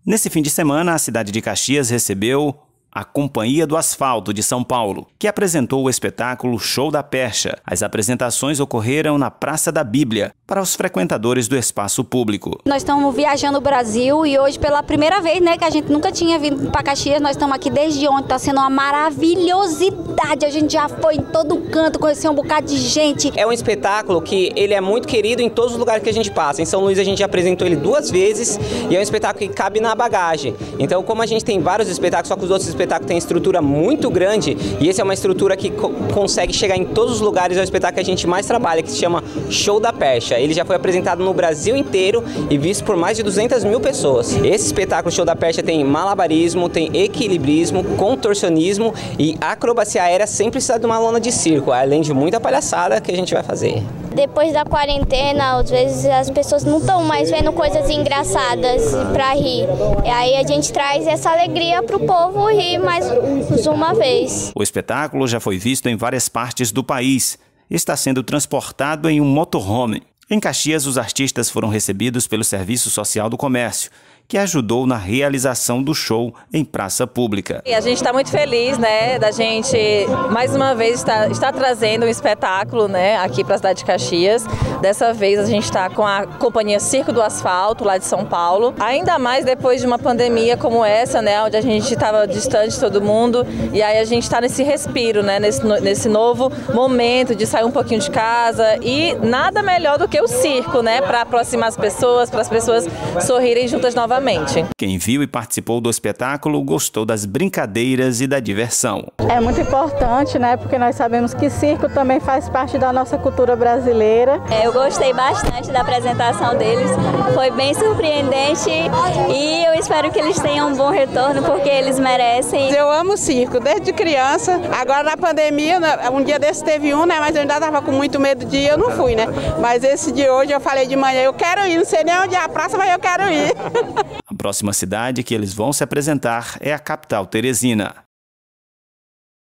Nesse fim de semana, a cidade de Caxias recebeu a Companhia do Asfalto de São Paulo, que apresentou o espetáculo Show da Percha. As apresentações ocorreram na Praça da Bíblia, para os frequentadores do espaço público. Nós estamos viajando o Brasil e hoje pela primeira vez, que a gente nunca tinha vindo para Caxias, nós estamos aqui desde ontem, está sendo uma maravilhosidade, a gente já foi em todo canto, conheceu um bocado de gente. É um espetáculo que ele é muito querido em todos os lugares que a gente passa. Em São Luís a gente já apresentou ele 2 vezes e é um espetáculo que cabe na bagagem. Então, como a gente tem vários espetáculos, só que os outros espetáculos têm estrutura muito grande e esse é uma estrutura que consegue chegar em todos os lugares, é o espetáculo que a gente mais trabalha, que se chama Show da Percha. Ele já foi apresentado no Brasil inteiro e visto por mais de 200 mil pessoas. Esse espetáculo Show da Percha tem malabarismo, tem equilibrismo, contorcionismo e acrobacia aérea sem precisar de uma lona de circo, além de muita palhaçada que a gente vai fazer. Depois da quarentena, às vezes as pessoas não estão mais vendo coisas engraçadas para rir. E aí a gente traz essa alegria para o povo rir mais uma vez. O espetáculo já foi visto em várias partes do país e está sendo transportado em um motorhome. Em Caxias, os artistas foram recebidos pelo Serviço Social do Comércio, que ajudou na realização do show em praça pública. E a gente está muito feliz, da gente mais uma vez estar trazendo um espetáculo, aqui para a cidade de Caxias. Dessa vez a gente está com a companhia Circo do Asfalto, lá de São Paulo. Ainda mais depois de uma pandemia como essa, onde a gente estava distante de todo mundo. E aí a gente está nesse respiro, nesse novo momento de sair um pouquinho de casa. E nada melhor do que o circo, para aproximar as pessoas, para as pessoas sorrirem juntas novamente. Quem viu e participou do espetáculo gostou das brincadeiras e da diversão. É muito importante, porque nós sabemos que circo também faz parte da nossa cultura brasileira. Eu gostei bastante da apresentação deles, foi bem surpreendente e eu espero que eles tenham um bom retorno porque eles merecem. Eu amo circo desde criança, agora na pandemia, um dia desse teve mas eu ainda estava com muito medo de ir, eu não fui, Mas esse de hoje eu falei de manhã, eu quero ir, não sei nem onde é a praça, mas eu quero ir. A próxima cidade que eles vão se apresentar é a capital, Teresina.